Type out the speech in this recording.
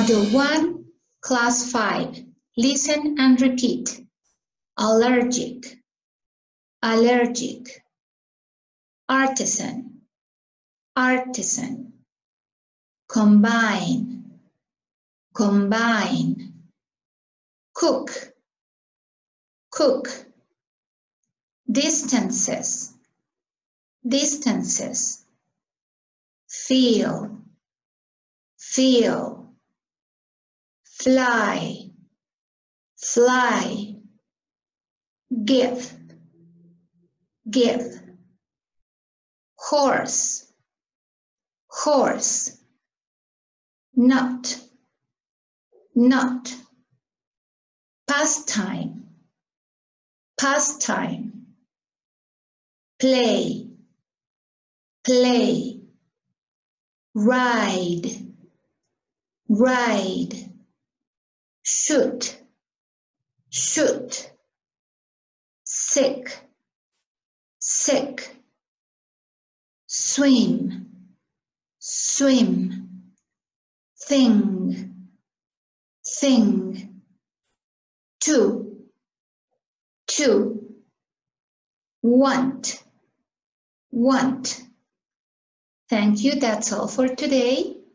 Module 1, Class 5. Listen and repeat. Allergic, allergic. Artisan, artisan. Combine, combine. Cook, cook. Distances, distances. Feel, feel. Fly, fly. Give, give. Horse, horse. Not, not. Pastime, pastime. Play, play. Ride, ride. Shoot, shoot. Sick, sick. Swim, swim. Thing, thing. Two, two. Want, want. Thank you. That's all for today.